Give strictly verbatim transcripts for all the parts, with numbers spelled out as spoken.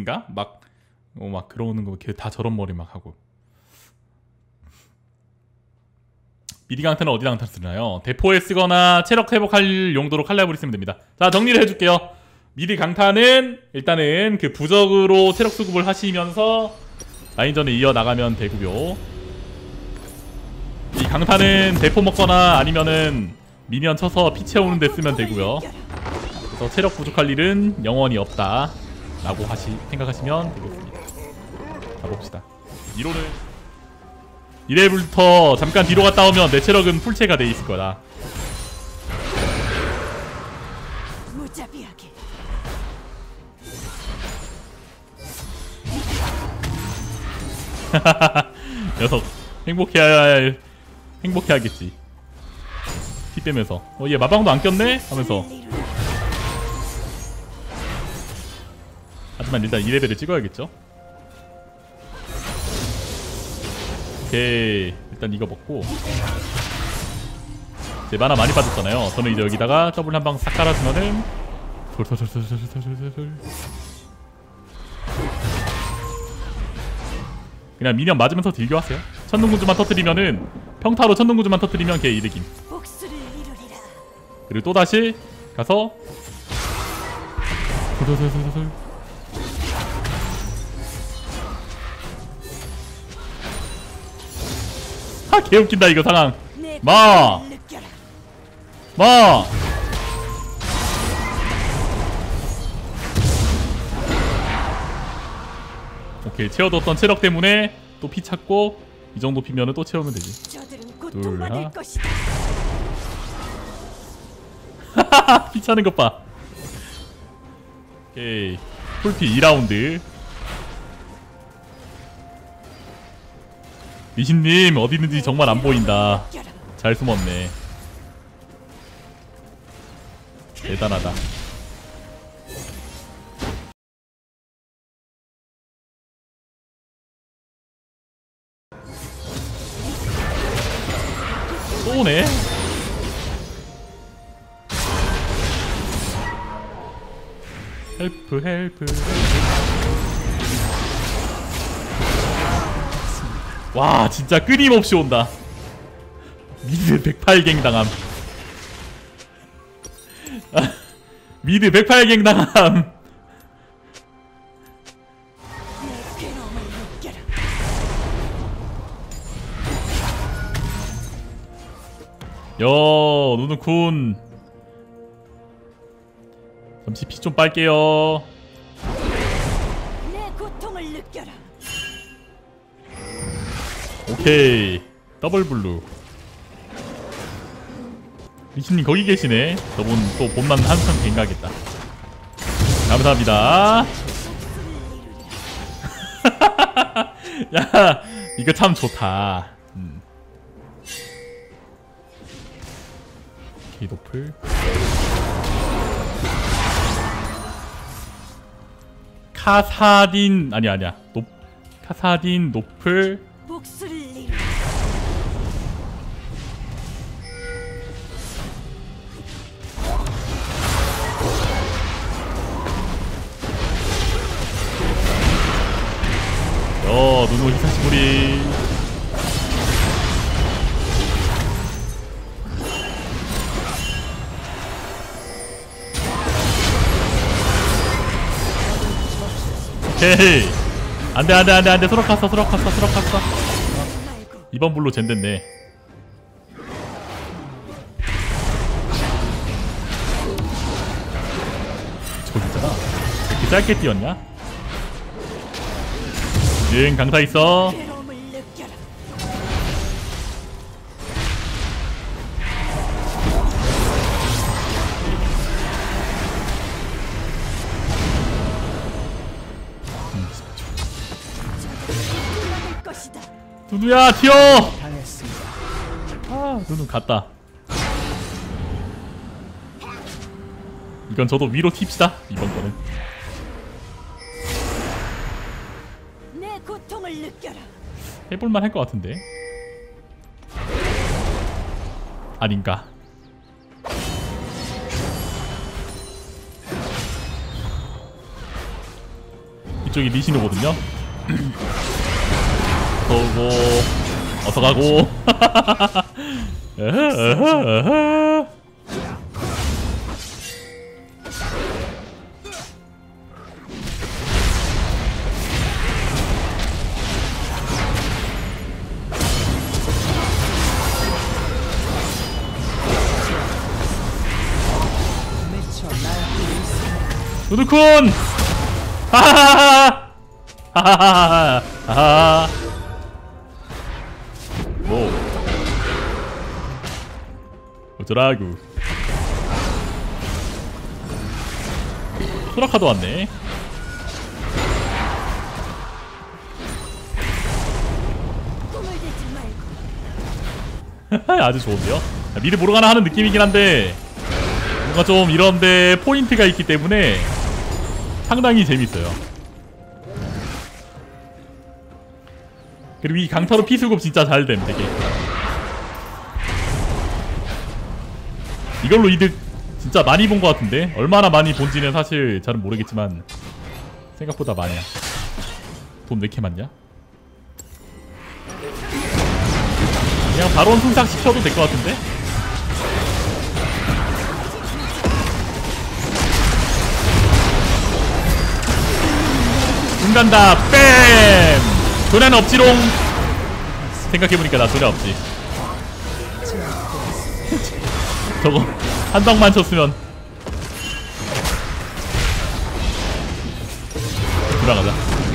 핑크인가? 막 어, 막 그러는 거 걔 다 저런 머리 막 하고. 미리 강타는 어디 강타 쓰나요? 대포에 쓰거나 체력 회복할 용도로 칼날부리 쓰면 됩니다. 자, 정리를 해줄게요. 미리 강타는 일단은 그 부적으로 체력 수급을 하시면서 라인전에 이어나가면 되고요. 이 강타는 대포 먹거나 아니면은 미니언 쳐서 피 채우는 데 쓰면 되고요. 그래서 체력 부족할 일은 영원히 없다 라고 하시, 생각하시면 되겠습니다. 가봅시다. 이론은 이 레벨부터 잠깐 뒤로 갔다 오면 내 체력은 풀체가 돼 있을 거다. 무자비하게. 녀석 행복해야 행복해야겠지. 피 빼면서 어 얘 마방도 안 꼈네? 하면서. 하지만 일단 이 레벨을 찍어야겠죠. 오케이, 일단 이거 먹고 이제 만화 많이 빠졌잖아요. 저는 이제 여기다가 더블 한 방 싹 깔아주면은 솔솔솔솔솔솔솔솔 그냥 미니언 맞으면서 딜교하세요. 천둥군주만 터뜨리면은 평타로 천둥군주만 터뜨리면 걔 이득임. 그리고 또다시 가서 솔솔솔솔솔 하, 개웃긴다 이거 상황. 마! 마! 오케이, 채워뒀던 체력 때문에 또 피 찾고 이 정도 피면은 또 채우면 되지. 둘, 하나. 하하하, 피 차는 것 봐. 오케이, 풀피 이 라운드. 리신님 어디 있는지 정말 안 보인다. 잘 숨었네. 대단하다. 또 오네. 헬프 헬프. 와, 진짜 끊임없이 온다. 미드 백팔 갱 당함. 미드 백팔 갱 당함. 여, 누누 군. 잠시 피 좀 빨게요. 내 고통을 느껴라. 오케이, 더블 블루. 리신님 거기 계시네. 저분 또 본만 한참 갱가겠다. 감사합니다. 야, 이거 참 좋다. 음. 오케이, 노플. 카사딘 아니야 아니야. 노 카사딘 노플. 목소리를 이루. 어, 누누 히사시부리. 오케이. 안돼 안돼 안돼 안돼. 수락 갔어 수락 갔어 수락 갔어. 이번 불로 젠됐네. 저기 있잖아. 이렇게 짧게 뛰었냐? 응, 강타 있어. 누누야 튀어! 아, 누누 갔다. 이건 저도 위로 튑시다. 이번 거는 내 고통을 느껴라. 해볼만 할 것 같은데. 아닌가. 이쪽이 리신오거든요. 어서오고 어서가고. 누드쿤! 하하하하! 하하하하! 하하! 뭐? 어쩌라구? 소라카도 왔네. 꿈을 대지 말고. 아주 좋은데요? 미리 모르가나 하는 느낌이긴 한데 뭔가 좀 이런데 포인트가 있기 때문에 상당히 재밌어요. 그리고 이 강타로 피수급 진짜 잘됨 되게. 이걸로 이득 진짜 많이 본 것 같은데 얼마나 많이 본지는 사실 잘은 모르겠지만 생각보다 많이야. 돈 왜 이렇게 많냐? 그냥 바론 순삭 시켜도 될 것 같은데? 눈 간다. 뺨! 조냐는 없지롱. 생각해보니까 나 조냐 없지. 저거 한 방만 쳤으면 돌아가자.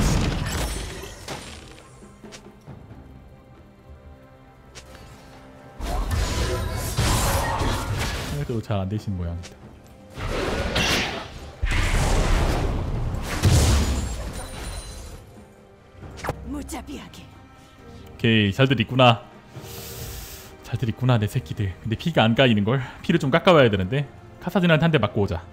생각대로 잘 안되신 모양이다. 무자비하게. 오케이, 잘들 있구나. 잘들 있구나 내 새끼들. 근데 피가 안 까이는걸? 피를 좀 깎아와야 되는데. 카사딘한테 한 대 맞고 오자.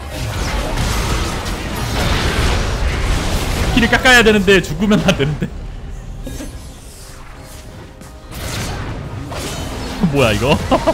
피를 깎아야 되는데 죽으면 안 되는데. 뭐야 이거?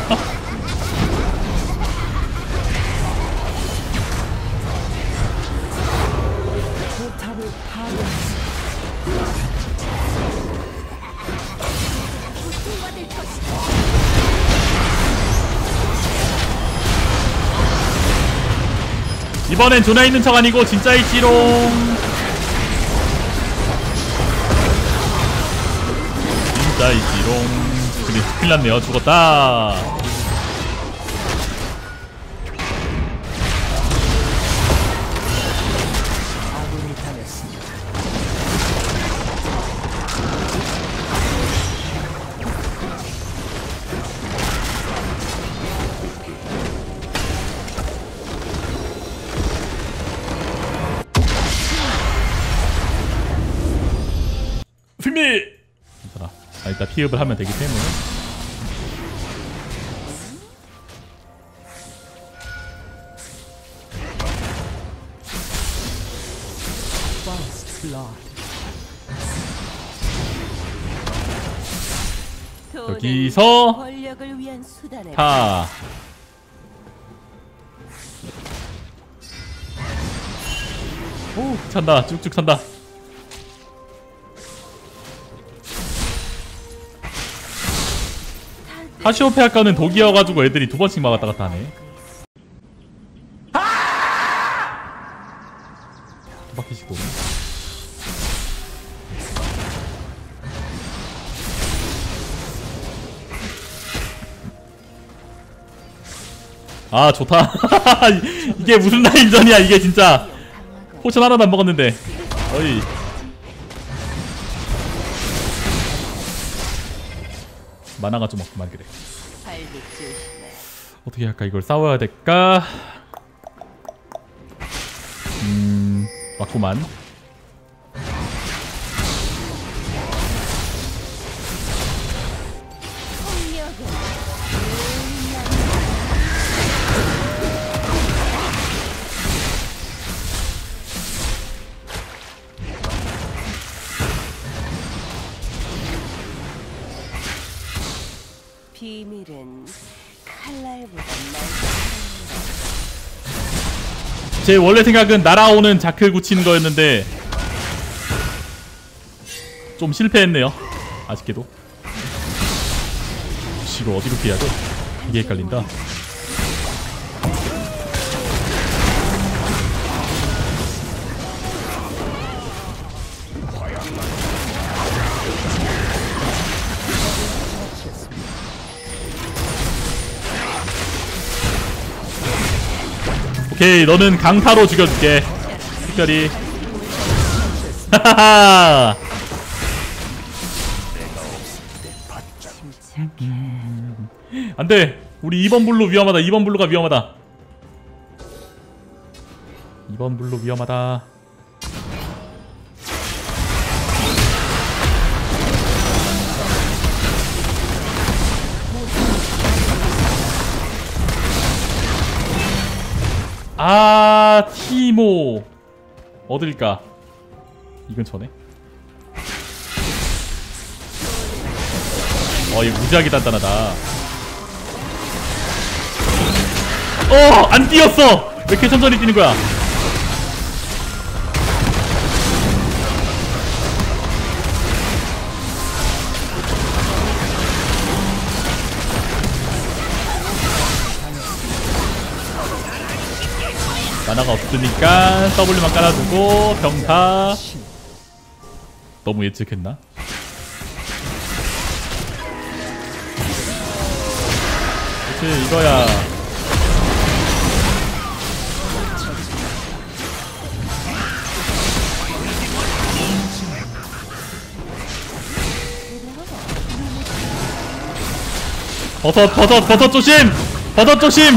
이번엔 조나 있는 척 아니고 진짜 있지롱. 진짜 있지롱. 근데 큰일 났네요. 죽었다. 승리! 괜찮아. 아, 일단 피업을 하면 되기 때문에. 여기서 권력을 위한 수단에 타. 오, 찬다. 쭉쭉 찬다. 카시오페아까는 독이어가지고 애들이 두 번씩 막았다 갔다 하네. 두 바퀴씩 오네. 아 좋다. 이게 무슨 라인전이야 이게 진짜. 포션 하나도 안 먹었는데. 어이. 만화가 좀 없구만. 그래. 어떻게 할까? 이걸 싸워야 될까? 음... 맞구만. 비밀은 칼날보다 제 원래 생각은 날아오는 자크 고치는 거였는데 좀 실패했네요. 아쉽게도. 이거 어디로 피해야 돼? 이게 헷갈린다. 오케이, 너는 강타로 죽여줄게. 특별히. 하하하. 안돼. 우리 이 번 블루 위험하다. 이 번 블루가 위험하다. 이 번 블루 위험하다. 아, 티모 어딜까? 이 근처네. 어, 이거 무지하게 단단하다. 어! 안 뛰었어! 왜 이렇게 천천히 뛰는 거야? 만화가 없으니까 W만 깔아두고 병타. 너무 예측했나? 그치, 이거야. 버섯 버섯 버섯 조심! 버섯 조심!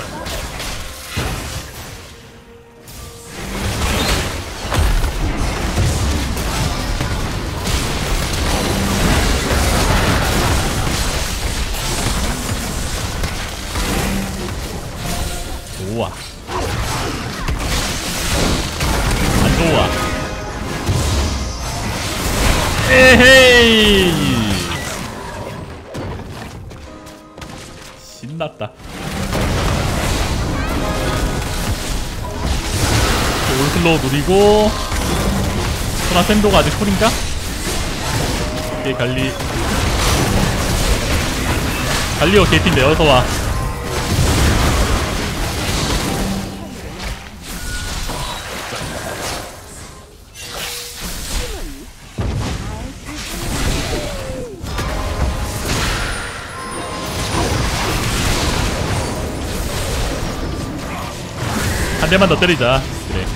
좋아. 안 좋아. 에헤이. 신났다. 올슬로우 누리고. 소나 샌도가 아직 콜인가? 오케이, 갈리. 갈리오 개핀데 어서와. 한 대만 더 때리자. 그래.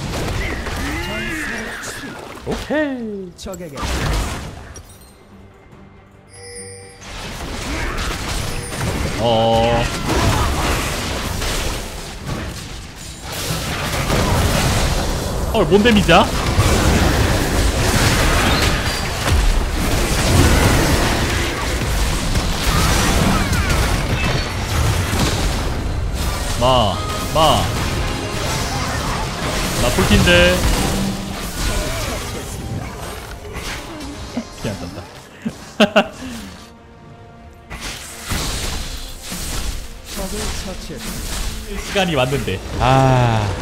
오케이. 적에게 어. 어, 뭔 데미지야? 마, 마. 나 풀핀데. 피 안 딴다. 적을 처치했습니다. 시간이 왔는데. 아.